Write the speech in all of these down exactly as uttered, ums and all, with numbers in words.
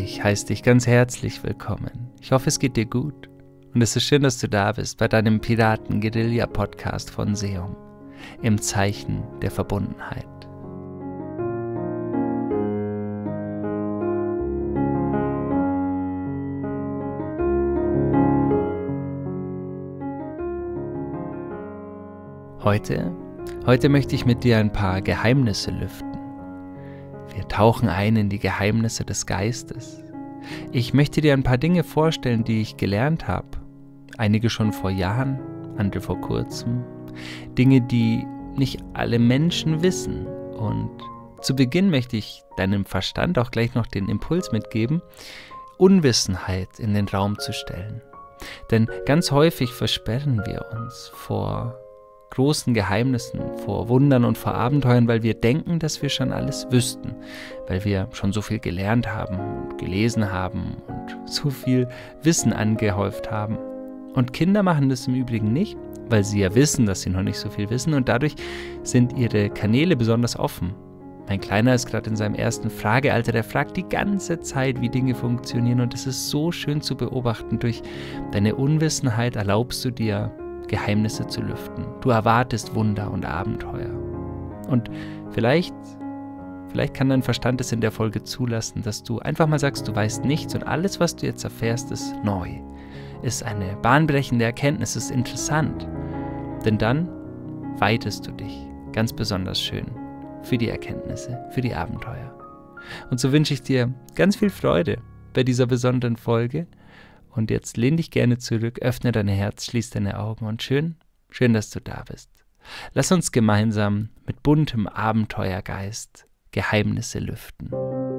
Ich heiße dich ganz herzlich willkommen. Ich hoffe, es geht dir gut. Und es ist schön, dass du da bist bei deinem Piraten-Guerilla-Podcast von Seum. Im Zeichen der Verbundenheit. Heute, heute möchte ich mit dir ein paar Geheimnisse lüften. Wir tauchen ein in die Geheimnisse des Geistes. Ich möchte dir ein paar Dinge vorstellen, die ich gelernt habe. Einige schon vor Jahren, andere vor kurzem. Dinge, die nicht alle Menschen wissen. Und zu Beginn möchte ich deinem Verstand auch gleich noch den Impuls mitgeben, Unwissenheit in den Raum zu stellen. Denn ganz häufig versperren wir uns vor großen Geheimnissen, vor Wundern und vor Abenteuern, weil wir denken, dass wir schon alles wüssten, weil wir schon so viel gelernt haben und gelesen haben und so viel Wissen angehäuft haben. Und Kinder machen das im Übrigen nicht, weil sie ja wissen, dass sie noch nicht so viel wissen und dadurch sind ihre Kanäle besonders offen. Mein Kleiner ist gerade in seinem ersten Fragealter, der fragt die ganze Zeit, wie Dinge funktionieren und es ist so schön zu beobachten. Durch deine Unwissenheit erlaubst du dir, Geheimnisse zu lüften. Du erwartest Wunder und Abenteuer. Und vielleicht, vielleicht kann dein Verstand es in der Folge zulassen, dass du einfach mal sagst, du weißt nichts und alles, was du jetzt erfährst, ist neu. Ist eine bahnbrechende Erkenntnis, ist interessant. Denn dann weitest du dich ganz besonders schön für die Erkenntnisse, für die Abenteuer. Und so wünsche ich dir ganz viel Freude bei dieser besonderen Folge. Und jetzt lehn dich gerne zurück, öffne dein Herz, schließ deine Augen und schön, schön, dass du da bist. Lass uns gemeinsam mit buntem Abenteuergeist Geheimnisse lüften.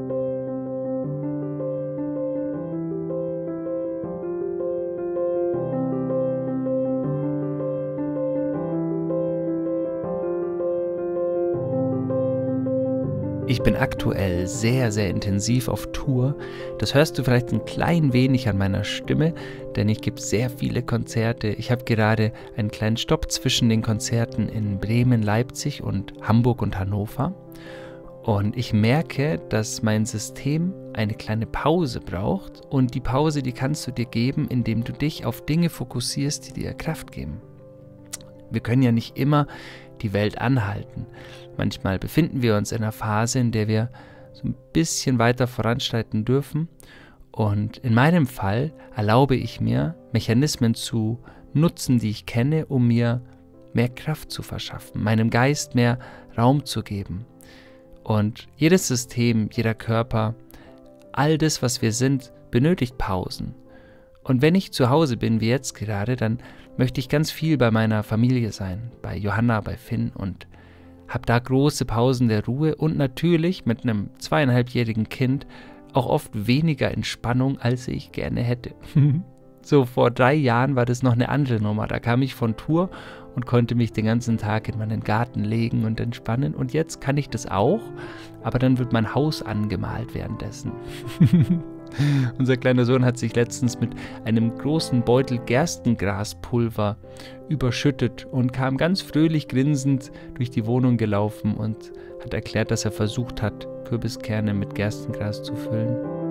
Ich bin aktuell sehr, sehr intensiv auf Tour. Das hörst du vielleicht ein klein wenig an meiner Stimme, denn ich gebe sehr viele Konzerte. Ich habe gerade einen kleinen Stopp zwischen den Konzerten in Bremen, Leipzig und Hamburg und Hannover. Und ich merke, dass mein System eine kleine Pause braucht. Und die Pause, die kannst du dir geben, indem du dich auf Dinge fokussierst, die dir Kraft geben. Wir können ja nicht immer die Welt anhalten. Manchmal befinden wir uns in einer Phase, in der wir so ein bisschen weiter voranschreiten dürfen. Und in meinem Fall erlaube ich mir, Mechanismen zu nutzen, die ich kenne, um mir mehr Kraft zu verschaffen, meinem Geist mehr Raum zu geben. Und jedes System, jeder Körper, all das, was wir sind, benötigt Pausen. Und wenn ich zu Hause bin, wie jetzt gerade, dann möchte ich ganz viel bei meiner Familie sein, bei Johanna, bei Finn und habe da große Pausen der Ruhe und natürlich mit einem zweieinhalbjährigen Kind auch oft weniger Entspannung, als ich gerne hätte. So vor drei Jahren war das noch eine andere Nummer. Da kam ich von Tour und konnte mich den ganzen Tag in meinen Garten legen und entspannen. Und jetzt kann ich das auch, aber dann wird mein Haus angemalt währenddessen. Unser kleiner Sohn hat sich letztens mit einem großen Beutel Gerstengraspulver überschüttet und kam ganz fröhlich grinsend durch die Wohnung gelaufen und hat erklärt, dass er versucht hat, Kürbiskerne mit Gerstengras zu füllen.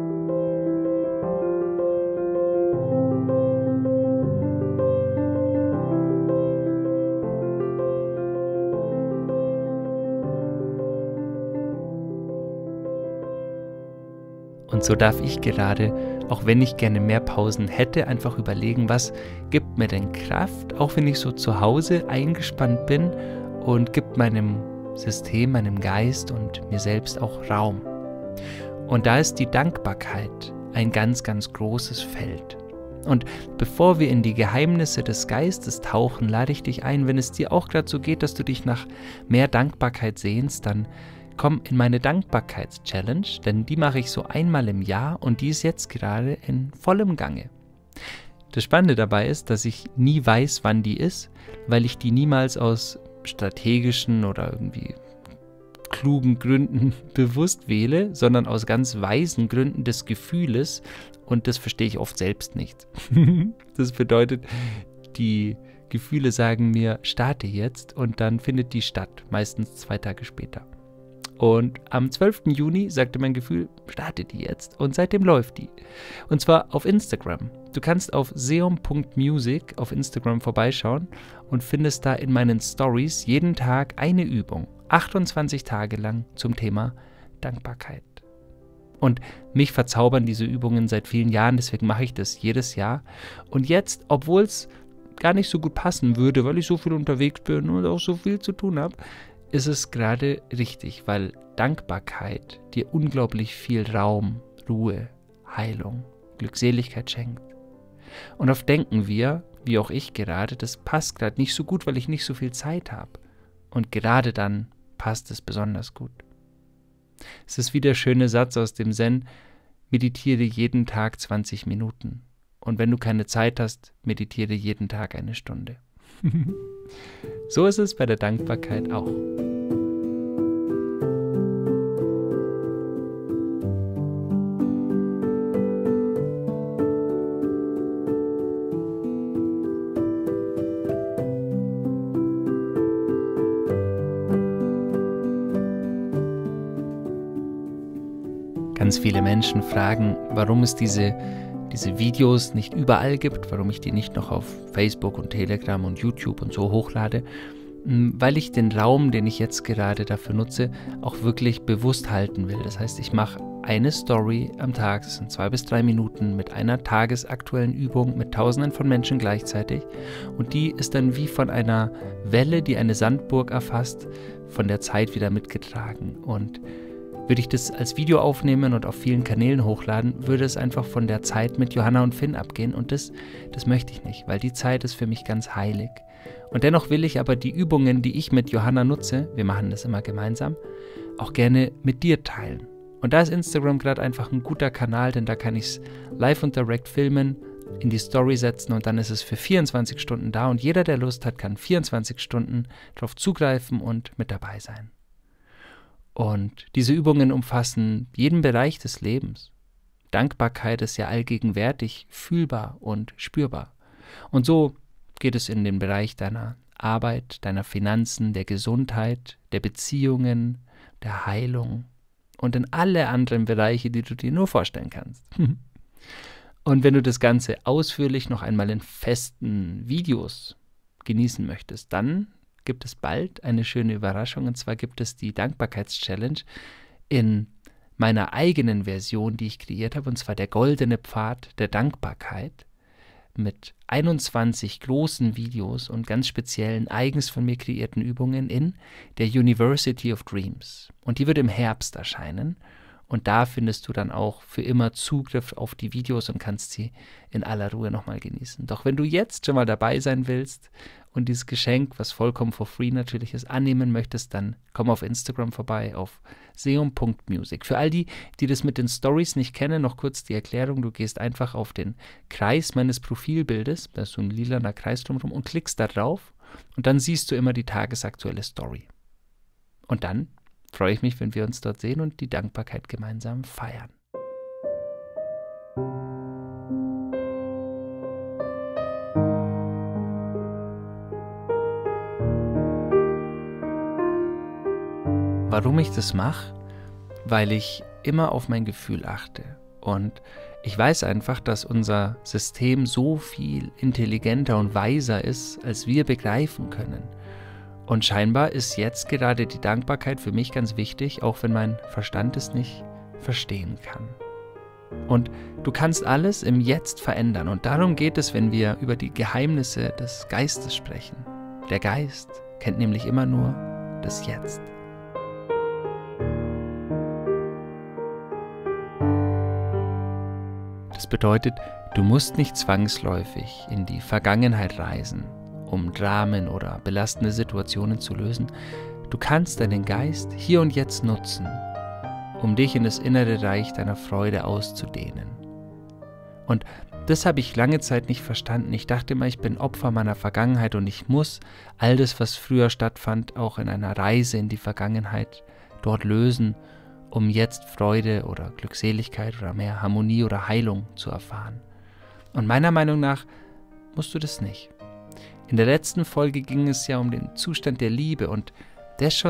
Und so darf ich gerade, auch wenn ich gerne mehr Pausen hätte, einfach überlegen, was gibt mir denn Kraft, auch wenn ich so zu Hause eingespannt bin und gibt meinem System, meinem Geist und mir selbst auch Raum. Und da ist die Dankbarkeit ein ganz, ganz großes Feld. Und bevor wir in die Geheimnisse des Geistes tauchen, lade ich dich ein, wenn es dir auch gerade so geht, dass du dich nach mehr Dankbarkeit sehnst, dann komm in meine Dankbarkeits-Challenge, denn die mache ich so einmal im Jahr und die ist jetzt gerade in vollem Gange. Das Spannende dabei ist, dass ich nie weiß, wann die ist, weil ich die niemals aus strategischen oder irgendwie klugen Gründen bewusst wähle, sondern aus ganz weisen Gründen des Gefühles und das verstehe ich oft selbst nicht. Das bedeutet, die Gefühle sagen mir, starte jetzt und dann findet die statt, meistens zwei Tage später. Und am zwölften Juni sagte mein Gefühl, starte die jetzt. Und seitdem läuft die. Und zwar auf Instagram. Du kannst auf seum punkt music auf Instagram vorbeischauen und findest da in meinen Stories jeden Tag eine Übung, achtundzwanzig Tage lang zum Thema Dankbarkeit. Und mich verzaubern diese Übungen seit vielen Jahren, deswegen mache ich das jedes Jahr. Und jetzt, obwohl es gar nicht so gut passen würde, weil ich so viel unterwegs bin und auch so viel zu tun habe, ist es gerade richtig, weil Dankbarkeit dir unglaublich viel Raum, Ruhe, Heilung, Glückseligkeit schenkt. Und oft denken wir, wie auch ich gerade, das passt gerade nicht so gut, weil ich nicht so viel Zeit habe. Und gerade dann passt es besonders gut. Es ist wie der schöne Satz aus dem Zen, meditiere jeden Tag zwanzig Minuten. Und wenn du keine Zeit hast, meditiere jeden Tag eine Stunde. So ist es bei der Dankbarkeit auch. Ganz viele Menschen fragen, warum es diese, diese Videos nicht überall gibt, warum ich die nicht noch auf Facebook und Telegram und YouTube und so hochlade, weil ich den Raum, den ich jetzt gerade dafür nutze, auch wirklich bewusst halten will. Das heißt, ich mache eine Story am Tag, das sind zwei bis drei Minuten, mit einer tagesaktuellen Übung mit Tausenden von Menschen gleichzeitig und die ist dann wie von einer Welle, die eine Sandburg erfasst, von der Zeit wieder mitgetragen. Und würde ich das als Video aufnehmen und auf vielen Kanälen hochladen, würde es einfach von der Zeit mit Johanna und Finn abgehen und das, das möchte ich nicht, weil die Zeit ist für mich ganz heilig. Und dennoch will ich aber die Übungen, die ich mit Johanna nutze, wir machen das immer gemeinsam, auch gerne mit dir teilen. Und da ist Instagram gerade einfach ein guter Kanal, denn da kann ich es live und direkt filmen, in die Story setzen und dann ist es für vierundzwanzig Stunden da und jeder, der Lust hat, kann vierundzwanzig Stunden darauf zugreifen und mit dabei sein. Und diese Übungen umfassen jeden Bereich des Lebens. Dankbarkeit ist ja allgegenwärtig, fühlbar und spürbar. Und so geht es in den Bereich deiner Arbeit, deiner Finanzen, der Gesundheit, der Beziehungen, der Heilung und in alle anderen Bereiche, die du dir nur vorstellen kannst. Und wenn du das Ganze ausführlich noch einmal in festen Videos genießen möchtest, dann gibt es bald eine schöne Überraschung, und zwar gibt es die Dankbarkeits-Challenge in meiner eigenen Version, die ich kreiert habe, und zwar der goldene Pfad der Dankbarkeit mit einundzwanzig großen Videos und ganz speziellen, eigens von mir kreierten Übungen in der University of Dreams. Und die wird im Herbst erscheinen. Und da findest du dann auch für immer Zugriff auf die Videos und kannst sie in aller Ruhe nochmal genießen. Doch wenn du jetzt schon mal dabei sein willst und dieses Geschenk, was vollkommen for free natürlich ist, annehmen möchtest, dann komm auf Instagram vorbei auf seum punkt music. Für all die, die das mit den Stories nicht kennen, noch kurz die Erklärung. Du gehst einfach auf den Kreis meines Profilbildes, da ist so ein lilaner Kreis drumherum, und klickst da drauf und dann siehst du immer die tagesaktuelle Story. Und dann freue ich mich, wenn wir uns dort sehen und die Dankbarkeit gemeinsam feiern. Warum ich das mache? Weil ich immer auf mein Gefühl achte. Und ich weiß einfach, dass unser System so viel intelligenter und weiser ist, als wir begreifen können. Und scheinbar ist jetzt gerade die Dankbarkeit für mich ganz wichtig, auch wenn mein Verstand es nicht verstehen kann. Und du kannst alles im Jetzt verändern. Und darum geht es, wenn wir über die Geheimnisse des Geistes sprechen. Der Geist kennt nämlich immer nur das Jetzt. Das bedeutet, du musst nicht zwangsläufig in die Vergangenheit reisen, um Dramen oder belastende Situationen zu lösen. Du kannst deinen Geist hier und jetzt nutzen, um dich in das innere Reich deiner Freude auszudehnen. Und das habe ich lange Zeit nicht verstanden. Ich dachte immer, ich bin Opfer meiner Vergangenheit und ich muss all das, was früher stattfand, auch in einer Reise in die Vergangenheit dort lösen, um jetzt Freude oder Glückseligkeit oder mehr Harmonie oder Heilung zu erfahren. Und meiner Meinung nach musst du das nicht. In der letzten Folge ging es ja um den Zustand der Liebe und der ist schon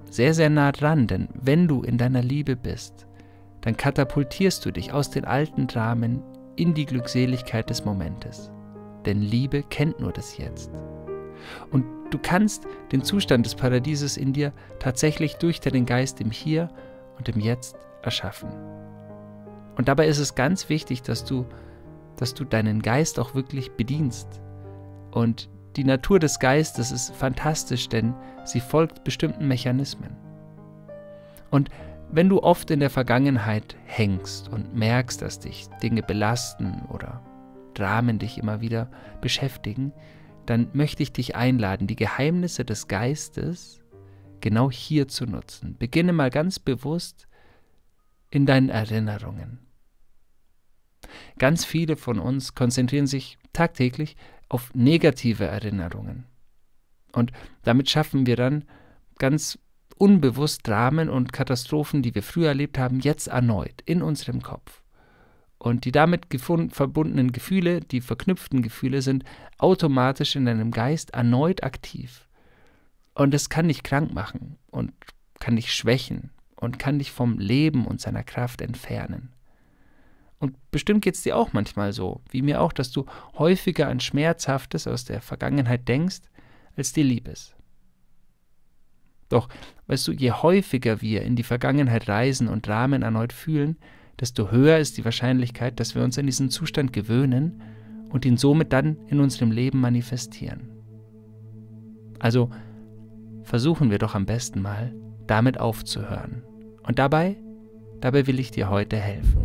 sehr, sehr nah dran, denn wenn du in deiner Liebe bist, dann katapultierst du dich aus den alten Dramen in die Glückseligkeit des Momentes. Denn Liebe kennt nur das Jetzt. Und du kannst den Zustand des Paradieses in dir tatsächlich durch deinen Geist im Hier und im Jetzt erschaffen. Und dabei ist es ganz wichtig, dass du, dass du deinen Geist auch wirklich bedienst. Und die Natur des Geistes ist fantastisch, denn sie folgt bestimmten Mechanismen. Und wenn du oft in der Vergangenheit hängst und merkst, dass dich Dinge belasten oder Dramen dich immer wieder beschäftigen, dann möchte ich dich einladen, die Geheimnisse des Geistes genau hier zu nutzen. Beginne mal ganz bewusst in deinen Erinnerungen. Ganz viele von uns konzentrieren sich tagtäglich auf negative Erinnerungen. Und damit schaffen wir dann ganz unbewusst Dramen und Katastrophen, die wir früher erlebt haben, jetzt erneut in unserem Kopf. Und die damit verbundenen Gefühle, die verknüpften Gefühle, sind automatisch in deinem Geist erneut aktiv. Und es kann dich krank machen und kann dich schwächen und kann dich vom Leben und seiner Kraft entfernen. Und bestimmt geht es dir auch manchmal so, wie mir auch, dass du häufiger an Schmerzhaftes aus der Vergangenheit denkst, als dir lieb ist. Doch, weißt du, je häufiger wir in die Vergangenheit reisen und Dramen erneut fühlen, desto höher ist die Wahrscheinlichkeit, dass wir uns an diesen Zustand gewöhnen und ihn somit dann in unserem Leben manifestieren. Also versuchen wir doch am besten mal, damit aufzuhören. Und dabei, dabei will ich dir heute helfen.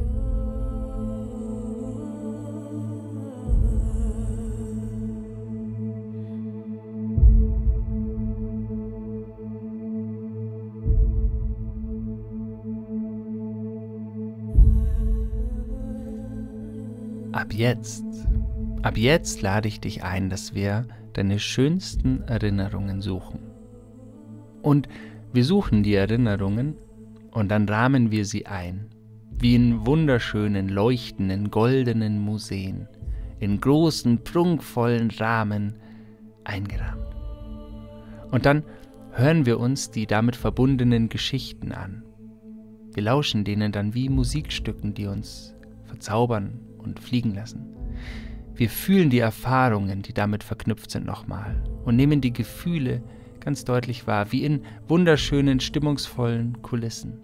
Ab jetzt, ab jetzt lade ich dich ein, dass wir deine schönsten Erinnerungen suchen. Und wir suchen die Erinnerungen und dann rahmen wir sie ein, wie in wunderschönen, leuchtenden, goldenen Museen, in großen, prunkvollen Rahmen eingerahmt. Und dann hören wir uns die damit verbundenen Geschichten an. Wir lauschen denen dann wie Musikstücken, die uns verzaubern und fliegen lassen. Wir fühlen die Erfahrungen, die damit verknüpft sind, nochmal und nehmen die Gefühle ganz deutlich wahr, wie in wunderschönen, stimmungsvollen Kulissen.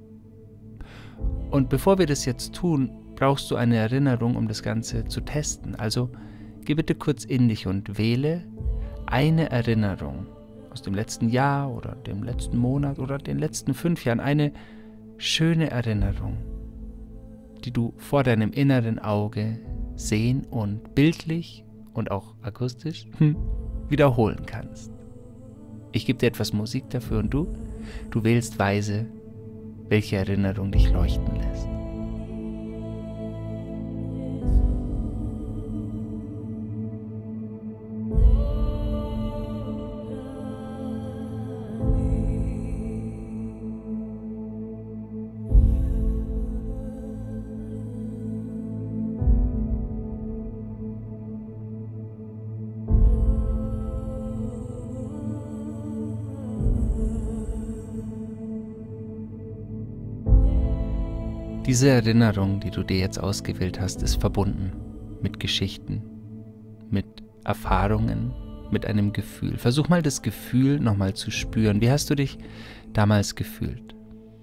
Und bevor wir das jetzt tun, brauchst du eine Erinnerung, um das Ganze zu testen. Also geh bitte kurz in dich und wähle eine Erinnerung aus dem letzten Jahr oder dem letzten Monat oder den letzten fünf Jahren, eine schöne Erinnerung, die du vor deinem inneren Auge sehen und bildlich und auch akustisch hm, wiederholen kannst. Ich gebe dir etwas Musik dafür und du, du wählst weise, welche Erinnerung dich leuchten lässt. Diese Erinnerung, die du dir jetzt ausgewählt hast, ist verbunden mit Geschichten, mit Erfahrungen, mit einem Gefühl. Versuch mal das Gefühl nochmal zu spüren. Wie hast du dich damals gefühlt?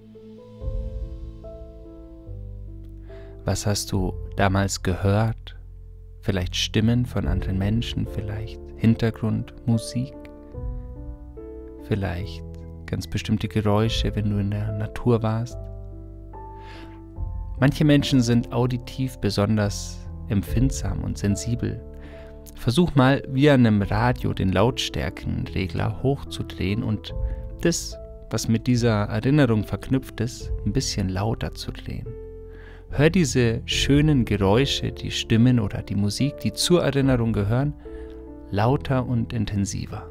Was hast du damals gehört? Vielleicht Stimmen von anderen Menschen, vielleicht Hintergrundmusik, vielleicht ganz bestimmte Geräusche, wenn du in der Natur warst. Manche Menschen sind auditiv besonders empfindsam und sensibel. Versuch mal, wie an einem Radio den Lautstärkenregler hochzudrehen und das, was mit dieser Erinnerung verknüpft ist, ein bisschen lauter zu drehen. Hör diese schönen Geräusche, die Stimmen oder die Musik, die zur Erinnerung gehören, lauter und intensiver.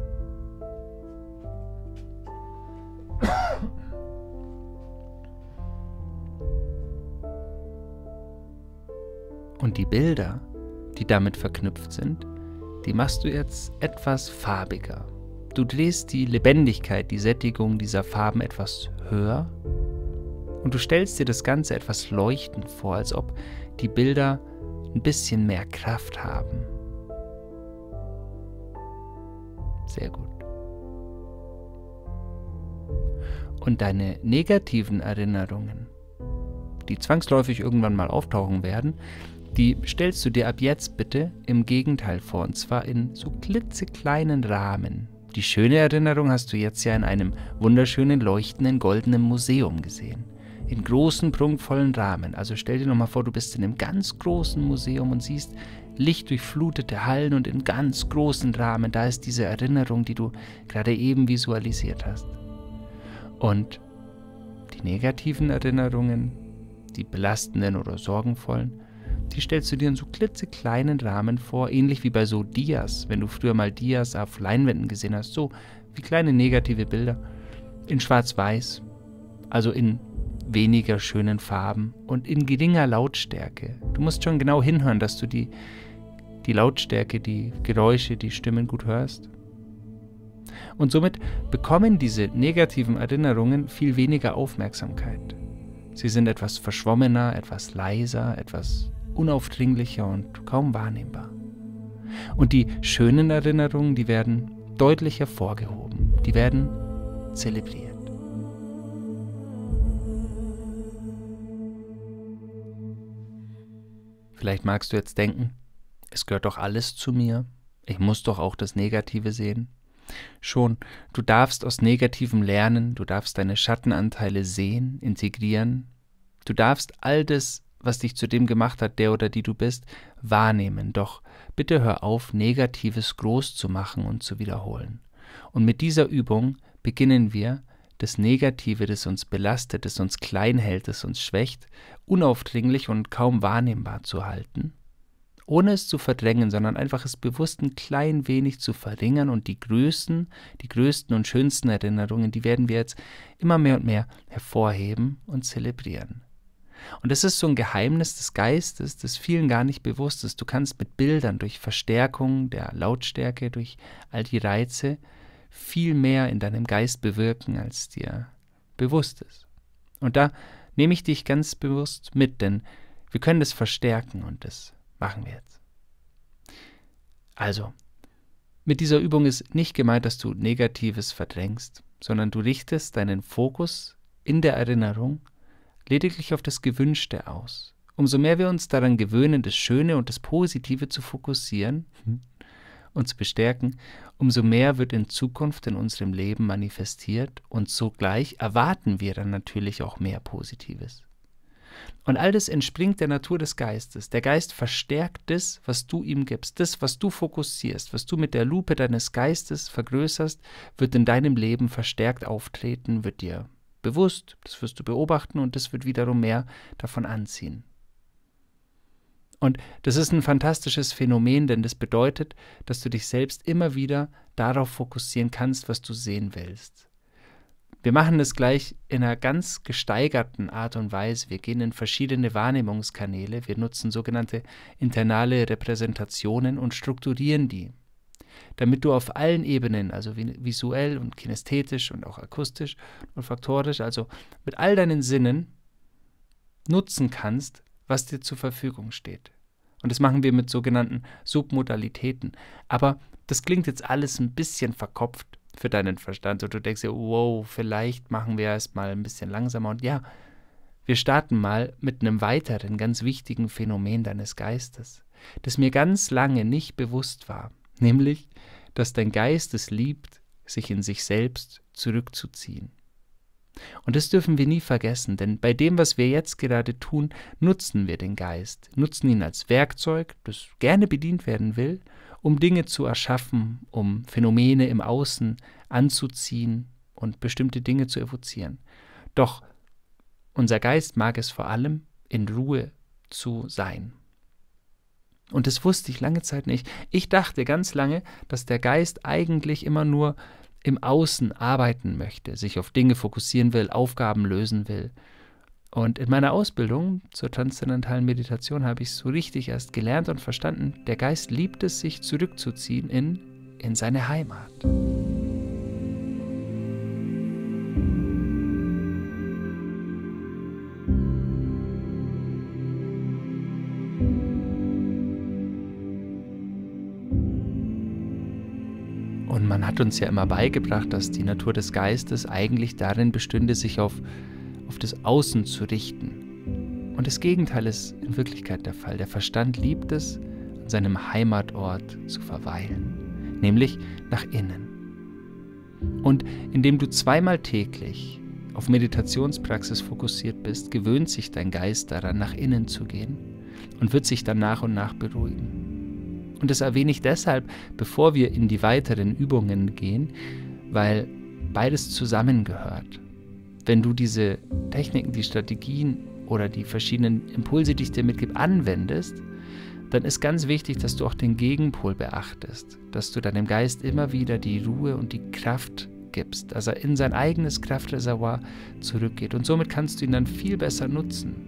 Und die Bilder, die damit verknüpft sind, die machst du jetzt etwas farbiger. du drehst die Lebendigkeit, die Sättigung dieser Farben etwas höher und du stellst dir das Ganze etwas leuchtend vor, als ob die Bilder ein bisschen mehr Kraft haben. Sehr gut. Und deine negativen Erinnerungen, die zwangsläufig irgendwann mal auftauchen werden, die stellst du dir ab jetzt bitte im Gegenteil vor, und zwar in so klitzekleinen Rahmen. Die schöne Erinnerung hast du jetzt ja in einem wunderschönen, leuchtenden, goldenen Museum gesehen. In großen, prunkvollen Rahmen. Also stell dir nochmal vor, du bist in einem ganz großen Museum und siehst lichtdurchflutete Hallen und in ganz großen Rahmen. Da ist diese Erinnerung, die du gerade eben visualisiert hast. Und die negativen Erinnerungen, die belastenden oder sorgenvollen, die stellst du dir in so klitzekleinen Rahmen vor, ähnlich wie bei so Dias, wenn du früher mal Dias auf Leinwänden gesehen hast, so wie kleine negative Bilder, in schwarz-weiß, also in weniger schönen Farben und in geringer Lautstärke. Du musst schon genau hinhören, dass du die, die Lautstärke, die Geräusche, die Stimmen gut hörst. Und somit bekommen diese negativen Erinnerungen viel weniger Aufmerksamkeit. Sie sind etwas verschwommener, etwas leiser, etwas unaufdringlicher und kaum wahrnehmbar. Und die schönen Erinnerungen, die werden deutlich hervorgehoben, die werden zelebriert. Vielleicht magst du jetzt denken, es gehört doch alles zu mir, ich muss doch auch das Negative sehen. Schon, du darfst aus Negativem lernen, du darfst deine Schattenanteile sehen, integrieren, du darfst all das, was dich zu dem gemacht hat, der oder die du bist, wahrnehmen. Doch bitte hör auf, Negatives groß zu machen und zu wiederholen. Und mit dieser Übung beginnen wir, das Negative, das uns belastet, das uns klein hält, das uns schwächt, unaufdringlich und kaum wahrnehmbar zu halten, ohne es zu verdrängen, sondern einfach es bewusst ein klein wenig zu verringern, und die größten, die größten und schönsten Erinnerungen, die werden wir jetzt immer mehr und mehr hervorheben und zelebrieren. Und das ist so ein Geheimnis des Geistes, das vielen gar nicht bewusst ist. Du kannst mit Bildern, durch Verstärkung der Lautstärke, durch all die Reize viel mehr in deinem Geist bewirken, als dir bewusst ist. Und da nehme ich dich ganz bewusst mit, denn wir können das verstärken und das machen wir jetzt. Also, mit dieser Übung ist nicht gemeint, dass du Negatives verdrängst, sondern du richtest deinen Fokus in der Erinnerung lediglich auf das Gewünschte aus. Umso mehr wir uns daran gewöhnen, das Schöne und das Positive zu fokussieren und zu bestärken, umso mehr wird in Zukunft in unserem Leben manifestiert, und sogleich erwarten wir dann natürlich auch mehr Positives. Und all das entspringt der Natur des Geistes. Der Geist verstärkt das, was du ihm gibst. Das, was du fokussierst, was du mit der Lupe deines Geistes vergrößerst, wird in deinem Leben verstärkt auftreten, wird dir bewusst, das wirst du beobachten, und das wird wiederum mehr davon anziehen. Und das ist ein fantastisches Phänomen, denn das bedeutet, dass du dich selbst immer wieder darauf fokussieren kannst, was du sehen willst. Wir machen das gleich in einer ganz gesteigerten Art und Weise. Wir gehen in verschiedene Wahrnehmungskanäle, wir nutzen sogenannte internale Repräsentationen und strukturieren die, damit du auf allen Ebenen, also visuell und kinästhetisch und auch akustisch und olfaktorisch, also mit all deinen Sinnen nutzen kannst, was dir zur Verfügung steht. Und das machen wir mit sogenannten Submodalitäten. Aber das klingt jetzt alles ein bisschen verkopft für deinen Verstand. Und du denkst dir, wow, vielleicht machen wir es mal ein bisschen langsamer. Und ja, wir starten mal mit einem weiteren, ganz wichtigen Phänomen deines Geistes, das mir ganz lange nicht bewusst war. Nämlich, dass dein Geist es liebt, sich in sich selbst zurückzuziehen. Und das dürfen wir nie vergessen, denn bei dem, was wir jetzt gerade tun, nutzen wir den Geist, nutzen ihn als Werkzeug, das gerne bedient werden will, um Dinge zu erschaffen, um Phänomene im Außen anzuziehen und bestimmte Dinge zu evozieren. Doch unser Geist mag es vor allem, in Ruhe zu sein. Und das wusste ich lange Zeit nicht. Ich dachte ganz lange, dass der Geist eigentlich immer nur im Außen arbeiten möchte, sich auf Dinge fokussieren will, Aufgaben lösen will. Und in meiner Ausbildung zur transzendentalen Meditation habe ich es so richtig erst gelernt und verstanden, der Geist liebt es, sich zurückzuziehen in, in seine Heimat. Man hat uns ja immer beigebracht, dass die Natur des Geistes eigentlich darin bestünde, sich auf, auf das Außen zu richten. Und das Gegenteil ist in Wirklichkeit der Fall. Der Verstand liebt es, an seinem Heimatort zu verweilen, nämlich nach innen. Und indem du zweimal täglich auf Meditationspraxis fokussiert bist, gewöhnt sich dein Geist daran, nach innen zu gehen und wird sich dann nach und nach beruhigen. Und das erwähne ich deshalb, bevor wir in die weiteren Übungen gehen, weil beides zusammengehört. Wenn du diese Techniken, die Strategien oder die verschiedenen Impulse, die ich dir mitgebe, anwendest, dann ist ganz wichtig, dass du auch den Gegenpol beachtest, dass du deinem Geist immer wieder die Ruhe und die Kraft gibst, dass er in sein eigenes Kraftreservoir zurückgeht. Und somit kannst du ihn dann viel besser nutzen.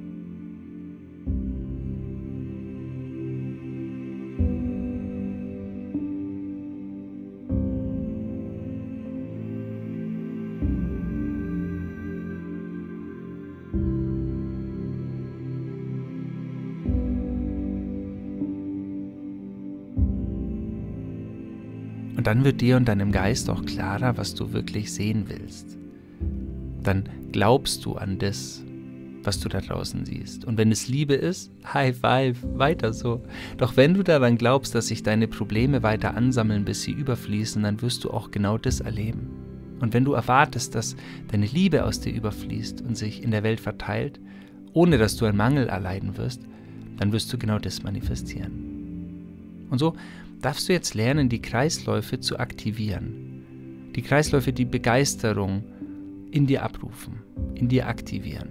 Und dann wird dir und deinem Geist auch klarer, was du wirklich sehen willst. Dann glaubst du an das, was du da draußen siehst. Und wenn es Liebe ist, High Five, weiter so. Doch wenn du daran glaubst, dass sich deine Probleme weiter ansammeln, bis sie überfließen, dann wirst du auch genau das erleben. Und wenn du erwartest, dass deine Liebe aus dir überfließt und sich in der Welt verteilt, ohne dass du einen Mangel erleiden wirst, dann wirst du genau das manifestieren. Und so darfst du jetzt lernen, die Kreisläufe zu aktivieren. Die Kreisläufe, die Begeisterung in dir abrufen, in dir aktivieren.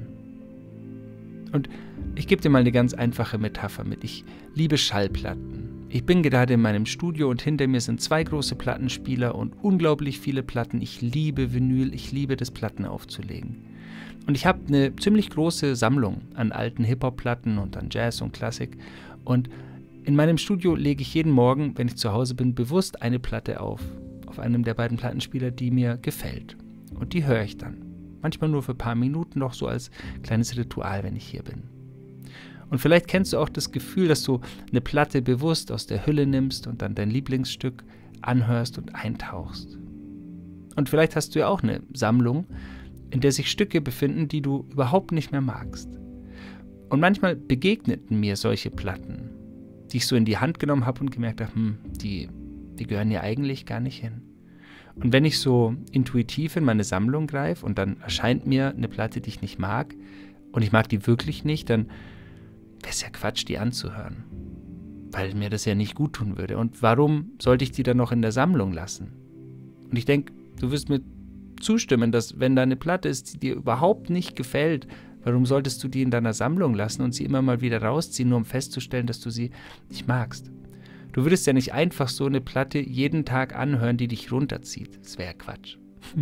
Und ich gebe dir mal eine ganz einfache Metapher mit. Ich liebe Schallplatten. Ich bin gerade in meinem Studio und hinter mir sind zwei große Plattenspieler und unglaublich viele Platten. Ich liebe Vinyl, ich liebe das Platten aufzulegen. Und ich habe eine ziemlich große Sammlung an alten Hip-Hop-Platten und an Jazz und Klassik. Und in meinem Studio lege ich jeden Morgen, wenn ich zu Hause bin, bewusst eine Platte auf, auf einem der beiden Plattenspieler, die mir gefällt. Und die höre ich dann. Manchmal nur für ein paar Minuten, noch so als kleines Ritual, wenn ich hier bin. Und vielleicht kennst du auch das Gefühl, dass du eine Platte bewusst aus der Hülle nimmst und dann dein Lieblingsstück anhörst und eintauchst. Und vielleicht hast du ja auch eine Sammlung, in der sich Stücke befinden, die du überhaupt nicht mehr magst. Und manchmal begegneten mir solche Platten, die ich so in die Hand genommen habe und gemerkt habe, hm, die, die gehören ja eigentlich gar nicht hin. Und wenn ich so intuitiv in meine Sammlung greife und dann erscheint mir eine Platte, die ich nicht mag, und ich mag die wirklich nicht, dann wäre es ja Quatsch, die anzuhören, weil mir das ja nicht gut tun würde. Und warum sollte ich die dann noch in der Sammlung lassen? Und ich denke, du wirst mir zustimmen, dass wenn da eine Platte ist, die dir überhaupt nicht gefällt, warum solltest du die in deiner Sammlung lassen und sie immer mal wieder rausziehen, nur um festzustellen, dass du sie nicht magst? Du würdest ja nicht einfach so eine Platte jeden Tag anhören, die dich runterzieht. Das wäre Quatsch.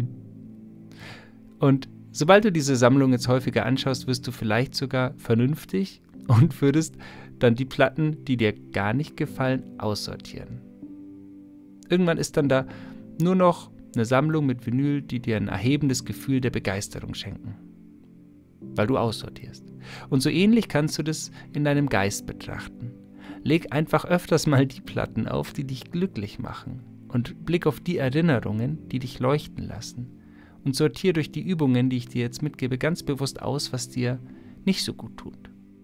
Und sobald du diese Sammlung jetzt häufiger anschaust, wirst du vielleicht sogar vernünftig und würdest dann die Platten, die dir gar nicht gefallen, aussortieren. Irgendwann ist dann da nur noch eine Sammlung mit Vinyl, die dir ein erhebendes Gefühl der Begeisterung schenken, weil du aussortierst. Und so ähnlich kannst du das in deinem Geist betrachten. Leg einfach öfters mal die Platten auf, die dich glücklich machen, und blick auf die Erinnerungen, die dich leuchten lassen, und sortier durch die Übungen, die ich dir jetzt mitgebe, ganz bewusst aus, was dir nicht so gut tut.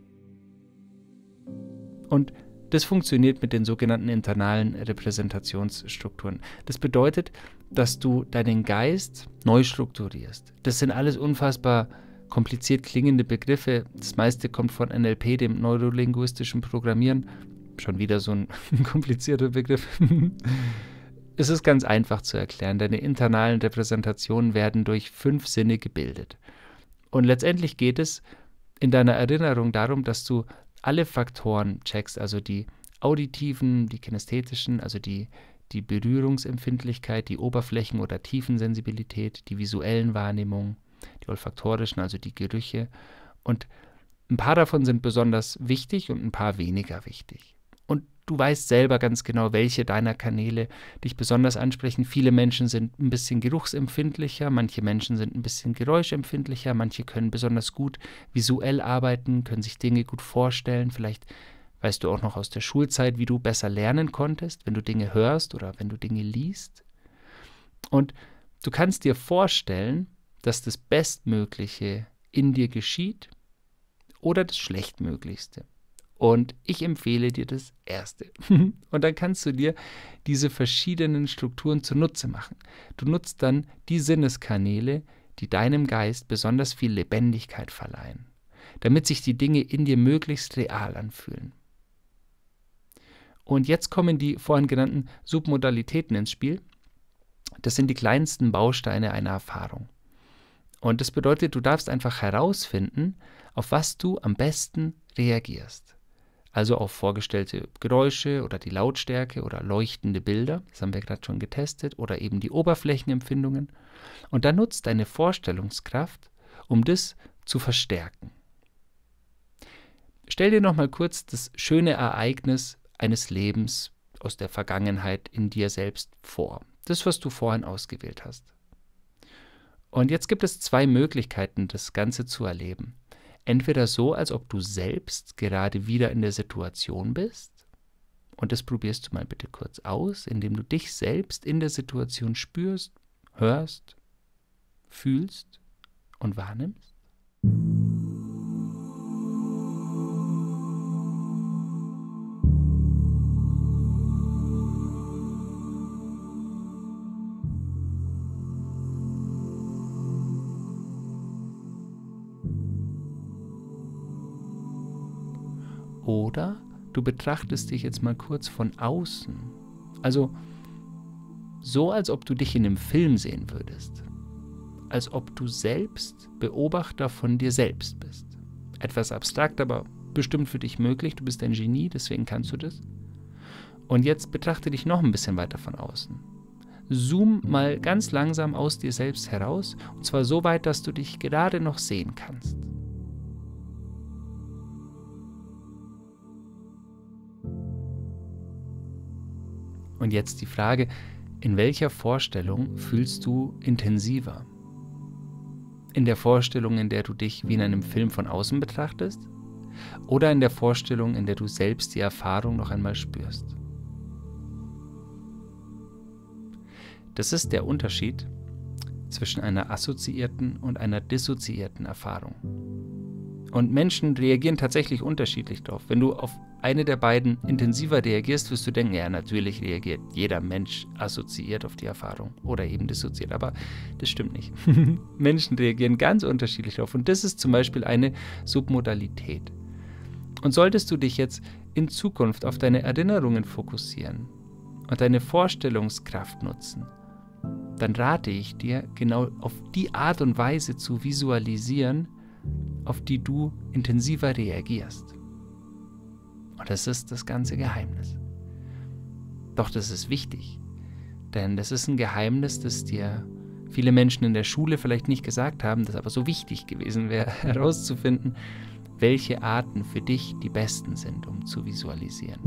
Und das funktioniert mit den sogenannten internalen Repräsentationsstrukturen. Das bedeutet, dass du deinen Geist neu strukturierst. Das sind alles unfassbar kompliziert klingende Begriffe. Das meiste kommt von N L P, dem neurolinguistischen Programmieren. Schon wieder so ein komplizierter Begriff. Es ist ganz einfach zu erklären. Deine internalen Repräsentationen werden durch fünf Sinne gebildet. Und letztendlich geht es in deiner Erinnerung darum, dass du alle Faktoren checkst, also die auditiven, die kinästhetischen, also die, die Berührungsempfindlichkeit, die Oberflächen- oder Tiefensensibilität, die visuellen Wahrnehmungen, die olfaktorischen, also die Gerüche. Und ein paar davon sind besonders wichtig und ein paar weniger wichtig. Und du weißt selber ganz genau, welche deiner Kanäle dich besonders ansprechen. Viele Menschen sind ein bisschen geruchsempfindlicher, manche Menschen sind ein bisschen geräuschempfindlicher, manche können besonders gut visuell arbeiten, können sich Dinge gut vorstellen. Vielleicht weißt du auch noch aus der Schulzeit, wie du besser lernen konntest, wenn du Dinge hörst oder wenn du Dinge liest. Und du kannst dir vorstellen, dass das Bestmögliche in dir geschieht oder das Schlechtmöglichste. Und ich empfehle dir das Erste. Und dann kannst du dir diese verschiedenen Strukturen zunutze machen. Du nutzt dann die Sinneskanäle, die deinem Geist besonders viel Lebendigkeit verleihen, damit sich die Dinge in dir möglichst real anfühlen. Und jetzt kommen die vorhin genannten Submodalitäten ins Spiel. Das sind die kleinsten Bausteine einer Erfahrung. Und das bedeutet, du darfst einfach herausfinden, auf was du am besten reagierst. Also auf vorgestellte Geräusche oder die Lautstärke oder leuchtende Bilder, das haben wir gerade schon getestet, oder eben die Oberflächenempfindungen. Und dann nutzt deine Vorstellungskraft, um das zu verstärken. Stell dir nochmal kurz das schöne Ereignis eines Lebens aus der Vergangenheit in dir selbst vor. Das, was du vorhin ausgewählt hast. Und jetzt gibt es zwei Möglichkeiten, das Ganze zu erleben. Entweder so, als ob du selbst gerade wieder in der Situation bist. Und das probierst du mal bitte kurz aus, indem du dich selbst in der Situation spürst, hörst, fühlst und wahrnimmst. Oder du betrachtest dich jetzt mal kurz von außen. Also so, als ob du dich in einem Film sehen würdest. Als ob du selbst Beobachter von dir selbst bist. Etwas abstrakt, aber bestimmt für dich möglich. Du bist ein Genie, deswegen kannst du das. Und jetzt betrachte dich noch ein bisschen weiter von außen. Zoom mal ganz langsam aus dir selbst heraus. Und zwar so weit, dass du dich gerade noch sehen kannst. Und jetzt die Frage, in welcher Vorstellung fühlst du intensiver? In der Vorstellung, in der du dich wie in einem Film von außen betrachtest? Oder in der Vorstellung, in der du selbst die Erfahrung noch einmal spürst? Das ist der Unterschied zwischen einer assoziierten und einer dissoziierten Erfahrung. Und Menschen reagieren tatsächlich unterschiedlich darauf. Wenn du auf eine der beiden intensiver reagierst, wirst du denken, ja, natürlich reagiert jeder Mensch assoziiert auf die Erfahrung oder eben dissoziiert, aber das stimmt nicht. Menschen reagieren ganz unterschiedlich darauf und das ist zum Beispiel eine Submodalität. Und solltest du dich jetzt in Zukunft auf deine Erinnerungen fokussieren und deine Vorstellungskraft nutzen, dann rate ich dir, genau auf die Art und Weise zu visualisieren, auf die du intensiver reagierst. Und das ist das ganze Geheimnis. Doch das ist wichtig, denn das ist ein Geheimnis, das dir viele Menschen in der Schule vielleicht nicht gesagt haben, das aber so wichtig gewesen wäre, herauszufinden, welche Arten für dich die besten sind, um zu visualisieren.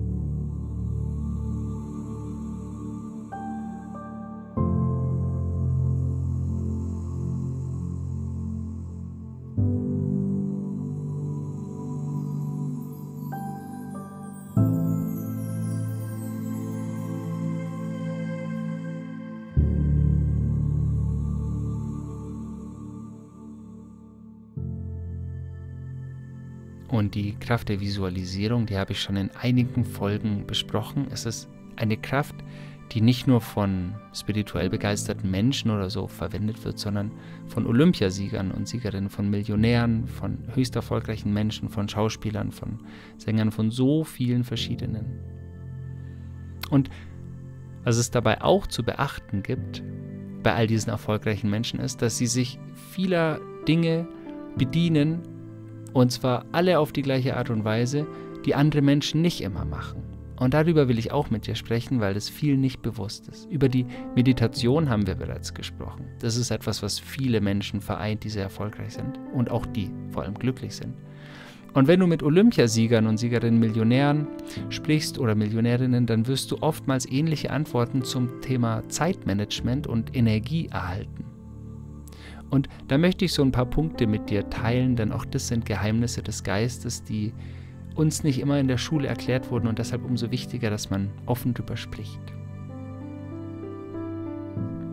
Und die Kraft der Visualisierung, die habe ich schon in einigen Folgen besprochen. Es ist eine Kraft, die nicht nur von spirituell begeisterten Menschen oder so verwendet wird, sondern von Olympiasiegern und Siegerinnen, von Millionären, von höchst erfolgreichen Menschen, von Schauspielern, von Sängern, von so vielen verschiedenen. Und was es dabei auch zu beachten gibt, bei all diesen erfolgreichen Menschen ist, dass sie sich vieler Dinge bedienen, und zwar alle auf die gleiche Art und Weise, die andere Menschen nicht immer machen. Und darüber will ich auch mit dir sprechen, weil das vielen nicht bewusst ist. Über die Meditation haben wir bereits gesprochen. Das ist etwas, was viele Menschen vereint, die sehr erfolgreich sind und auch die vor allem glücklich sind. Und wenn du mit Olympiasiegern und Siegerinnen, Millionären sprichst oder Millionärinnen, dann wirst du oftmals ähnliche Antworten zum Thema Zeitmanagement und Energie erhalten. Und da möchte ich so ein paar Punkte mit dir teilen, denn auch das sind Geheimnisse des Geistes, die uns nicht immer in der Schule erklärt wurden und deshalb umso wichtiger, dass man offen drüber spricht.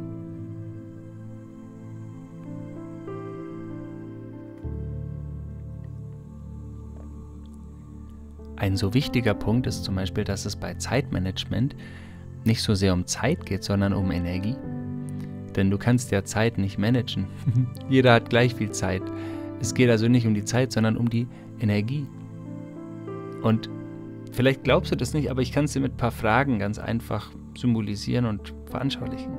Ein so wichtiger Punkt ist zum Beispiel, dass es bei Zeitmanagement nicht so sehr um Zeit geht, sondern um Energie. Denn du kannst ja Zeit nicht managen. Jeder hat gleich viel Zeit. Es geht also nicht um die Zeit, sondern um die Energie. Und vielleicht glaubst du das nicht, aber ich kann es dir mit ein paar Fragen ganz einfach symbolisieren und veranschaulichen.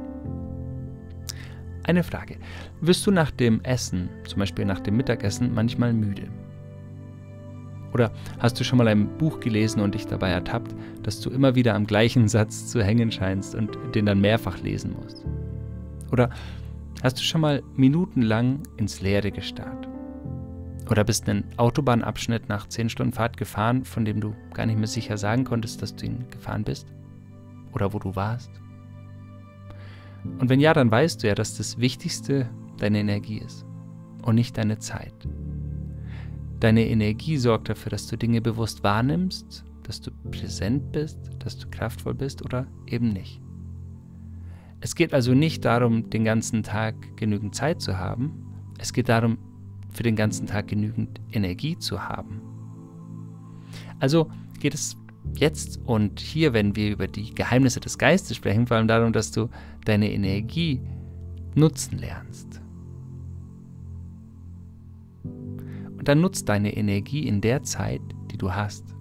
Eine Frage. Wirst du nach dem Essen, zum Beispiel nach dem Mittagessen, manchmal müde? Oder hast du schon mal ein Buch gelesen und dich dabei ertappt, dass du immer wieder am gleichen Satz zu hängen scheinst und den dann mehrfach lesen musst? Oder hast du schon mal minutenlang ins Leere gestarrt? Oder bist einen Autobahnabschnitt nach zehn Stunden Fahrt gefahren, von dem du gar nicht mehr sicher sagen konntest, dass du ihn gefahren bist? Oder wo du warst? Und wenn ja, dann weißt du ja, dass das Wichtigste deine Energie ist und nicht deine Zeit. Deine Energie sorgt dafür, dass du Dinge bewusst wahrnimmst, dass du präsent bist, dass du kraftvoll bist oder eben nicht. Es geht also nicht darum, den ganzen Tag genügend Zeit zu haben. Es geht darum, für den ganzen Tag genügend Energie zu haben. Also geht es jetzt und hier, wenn wir über die Geheimnisse des Geistes sprechen, vor allem darum, dass du deine Energie nutzen lernst. Und dann nutzt deine Energie in der Zeit, die du hast.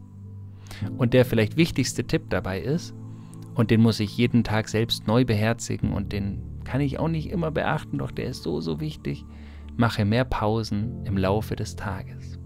Und der vielleicht wichtigste Tipp dabei ist, und den muss ich jeden Tag selbst neu beherzigen und den kann ich auch nicht immer beachten, doch der ist so, so wichtig, mache mehr Pausen im Laufe des Tages.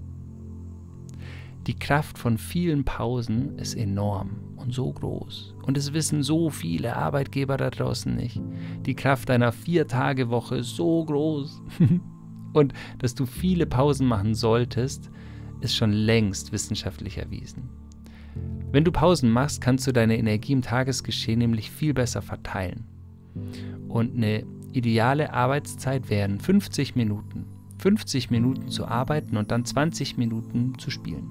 Die Kraft von vielen Pausen ist enorm und so groß. Und es wissen so viele Arbeitgeber da draußen nicht. Die Kraft einer Vier-Tage-Woche ist so groß. Und dass du viele Pausen machen solltest, ist schon längst wissenschaftlich erwiesen. Wenn du Pausen machst, kannst du deine Energie im Tagesgeschehen nämlich viel besser verteilen. Und eine ideale Arbeitszeit wären fünfzig Minuten. fünfzig Minuten zu arbeiten und dann zwanzig Minuten zu spielen.